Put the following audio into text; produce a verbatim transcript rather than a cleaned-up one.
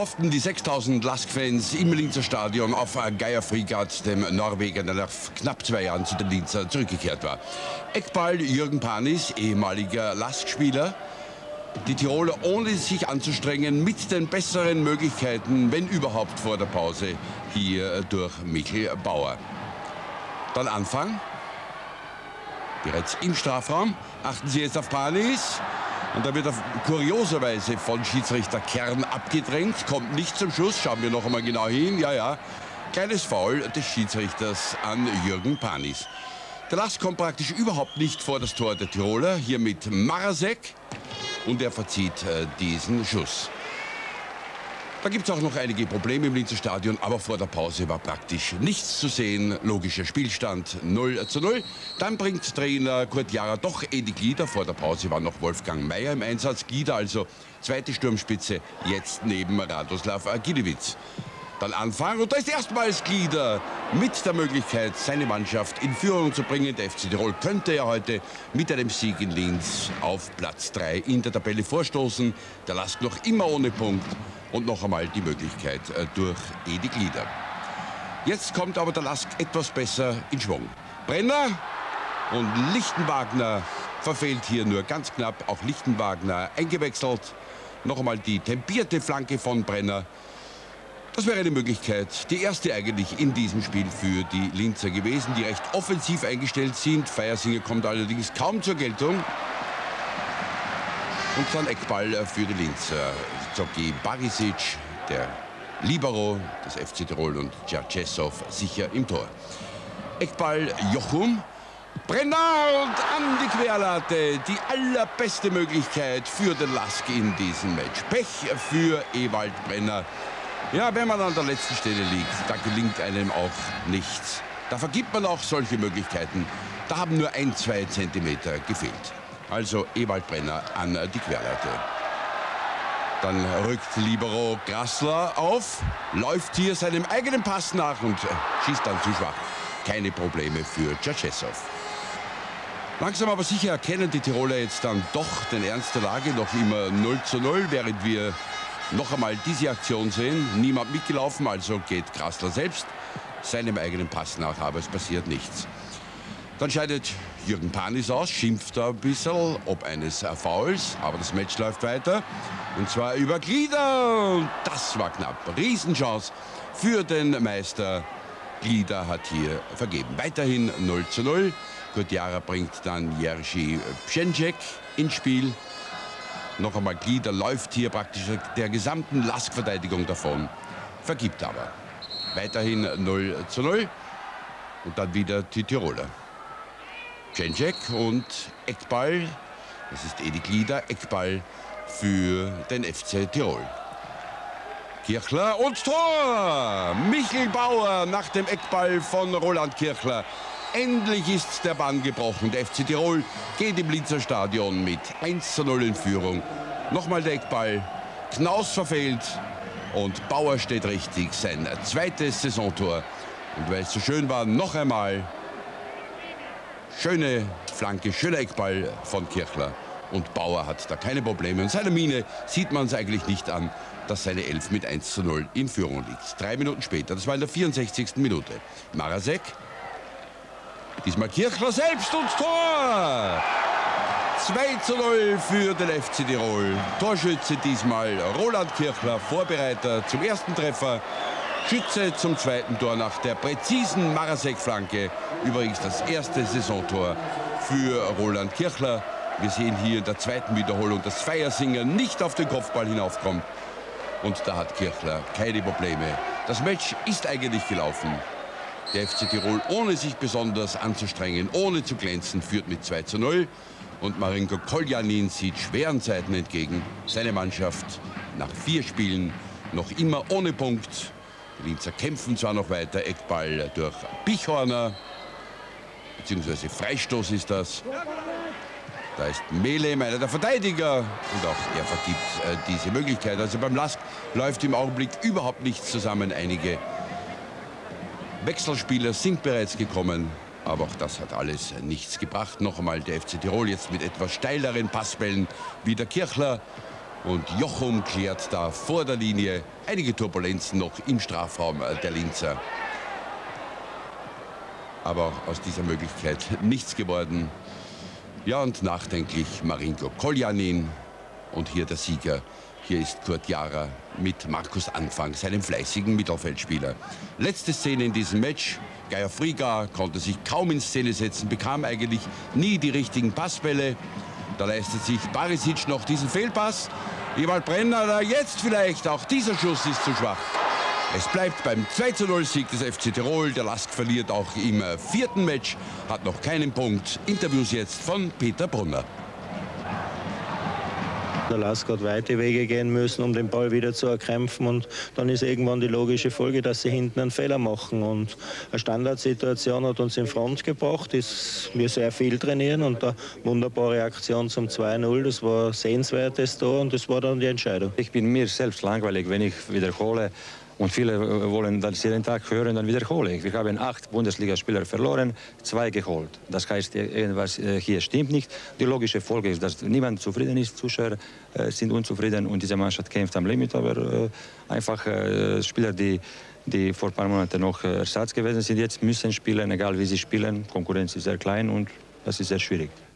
hofften die sechstausend Lask-Fans im Linzer Stadion auf Geir Frigard, dem Norweger, der nach knapp zwei Jahren zu den Linzer zurückgekehrt war. Eckball Jürgen Panis, ehemaliger Lask-Spieler. Die Tiroler, ohne sich anzustrengen, mit den besseren Möglichkeiten, wenn überhaupt vor der Pause, hier durch Michel Bauer. Dann Anfang. Bereits im Strafraum. Achten Sie jetzt auf Panis. Und da wird er kurioserweise von Schiedsrichter Kern abgedrängt. Kommt nicht zum Schuss. Schauen wir noch einmal genau hin. Ja, ja. Kleines Foul des Schiedsrichters an Jürgen Panis. Der Lask kommt praktisch überhaupt nicht vor das Tor der Tiroler. Hier mit Marasek. Und er verzieht äh, diesen Schuss. Da gibt es auch noch einige Probleme im Linzer Stadion, aber vor der Pause war praktisch nichts zu sehen. Logischer Spielstand null zu null. Dann bringt Trainer Kurt Jara doch Edi Glieder. Vor der Pause war noch Wolfgang Meier im Einsatz. Glieder also zweite Sturmspitze, jetzt neben Radoslav Gidewitz. Dann Anfang und da ist erstmals Glieder mit der Möglichkeit, seine Mannschaft in Führung zu bringen. Der F C Tirol könnte ja heute mit einem Sieg in Linz auf Platz drei in der Tabelle vorstoßen. Der Lask noch immer ohne Punkt und noch einmal die Möglichkeit durch Edi Glieder. Jetzt kommt aber der Lask etwas besser in Schwung. Brenner und Lichtenwagner verfehlt hier nur ganz knapp. Auch Lichtenwagner eingewechselt. Noch einmal die tempierte Flanke von Brenner. Das wäre eine Möglichkeit, die erste eigentlich in diesem Spiel für die Linzer gewesen, die recht offensiv eingestellt sind. Feiersinger kommt allerdings kaum zur Geltung. Und dann Eckball für die Linzer. Zoki Barisic, der Libero des F C Tirol und Djadjesov sicher im Tor. Eckball Jochum. Brenner und an die Querlatte. Die allerbeste Möglichkeit für den Lask in diesem Match. Pech für Ewald Brenner. Ja, wenn man an der letzten Stelle liegt, da gelingt einem auch nichts. Da vergibt man auch solche Möglichkeiten. Da haben nur ein, zwei Zentimeter gefehlt. Also Ewald Brenner an die Querlatte. Dann rückt Libero Grassler auf, läuft hier seinem eigenen Pass nach und schießt dann zu schwach. Keine Probleme für Djadjesov. Langsam aber sicher erkennen die Tiroler jetzt dann doch den Ernst der Lage. Noch immer null zu null, während wir noch einmal diese Aktion sehen. Niemand mitgelaufen, also geht Grassler selbst seinem eigenen Pass nach, aber es passiert nichts. Dann scheidet Jürgen Panis aus, schimpft da ein bisschen, ob eines Fouls, aber das Match läuft weiter. Und zwar über Glieder. Und das war knapp. Riesenchance für den Meister. Glieder hat hier vergeben. Weiterhin null zu null. Kurt Jara bringt dann Jerzy Pschenczek ins Spiel. Noch einmal Glieder läuft hier praktisch der gesamten Lask-Verteidigung davon. Vergibt aber. Weiterhin null zu null. Und dann wieder die Tiroler. Pschenczek und Eckball. Das ist Edi Glieder. Eckball für den F C Tirol. Kirchler und Tor! Michel Bauer nach dem Eckball von Roland Kirchler. Endlich ist der Bann gebrochen. Der F C Tirol geht im Linzer Stadion mit eins zu null in Führung. Nochmal der Eckball. Knaus verfehlt und Bauer steht richtig. Sein zweites Saisontor. Und weil es so schön war, noch einmal schöne Flanke, schöner Eckball von Kirchler. Und Bauer hat da keine Probleme. Und seiner Miene sieht man es eigentlich nicht an, dass seine Elf mit eins zu null in Führung liegt. Drei Minuten später, das war in der vierundsechzigsten Minute. Marasek. Diesmal Kirchler selbst und Tor! zwei zu null für den F C Tirol. Torschütze diesmal Roland Kirchler, Vorbereiter zum ersten Treffer. Schütze zum zweiten Tor nach der präzisen Marasek-Flanke. Übrigens das erste Saisontor für Roland Kirchler. Wir sehen hier in der zweiten Wiederholung, dass Feiersinger nicht auf den Kopfball hinaufkommt. Und da hat Kirchler keine Probleme. Das Match ist eigentlich gelaufen. Der F C Tirol, ohne sich besonders anzustrengen, ohne zu glänzen, führt mit zwei zu null. Und Marinko Koljanin sieht schweren Zeiten entgegen. Seine Mannschaft nach vier Spielen noch immer ohne Punkt. Die Linzer kämpfen zwar noch weiter. Eckball durch Bichhorner, beziehungsweise Freistoß ist das. Da ist Melem, einer der Verteidiger, und auch er vergibt äh, diese Möglichkeit. Also beim Lask läuft im Augenblick überhaupt nichts zusammen. Einige Wechselspieler sind bereits gekommen, aber auch das hat alles nichts gebracht. Noch einmal der F C Tirol jetzt mit etwas steileren Passbällen wie der Kirchler. Und Jochum klärt da vor der Linie. Einige Turbulenzen noch im Strafraum der Linzer. Aber aus dieser Möglichkeit nichts geworden. Ja, und nachdenklich Marinko Koljanin. Und hier der Sieger. Hier ist Kurt Jara mit Markus Anfang, seinem fleißigen Mittelfeldspieler. Letzte Szene in diesem Match. Geier Frieger konnte sich kaum in Szene setzen, bekam eigentlich nie die richtigen Passbälle. Da leistet sich Barisic noch diesen Fehlpass. Ewald Brenner, jetzt vielleicht, auch dieser Schuss ist zu schwach. Es bleibt beim zwei zu null Sieg des F C Tirol. Der Lask verliert auch im vierten Match, hat noch keinen Punkt. Interviews jetzt von Peter Brunner. Der Lask hat weite Wege gehen müssen, um den Ball wieder zu erkämpfen. Und dann ist irgendwann die logische Folge, dass sie hinten einen Fehler machen. Und eine Standardsituation hat uns in Front gebracht, ist wir sehr viel trainieren. Und eine wunderbare Aktion zum zwei null, das war ein sehenswertes Tor und das war dann die Entscheidung. Ich bin mir selbst langweilig, wenn ich wiederhole. Und viele wollen das jeden Tag hören, dann wiederhole ich. Wir haben acht Bundesligaspieler verloren, zwei geholt. Das heißt, irgendwas hier stimmt nicht. Die logische Folge ist, dass niemand zufrieden ist. Zuschauer sind unzufrieden und diese Mannschaft kämpft am Limit. Aber einfach Spieler, die, die vor ein paar Monaten noch Ersatz gewesen sind, jetzt müssen spielen, egal wie sie spielen. Konkurrenz ist sehr klein und das ist sehr schwierig.